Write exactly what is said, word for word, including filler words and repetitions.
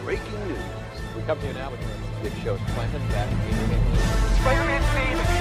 breaking news. We come to you now with the big show's Clinton, back in Spider-Man fame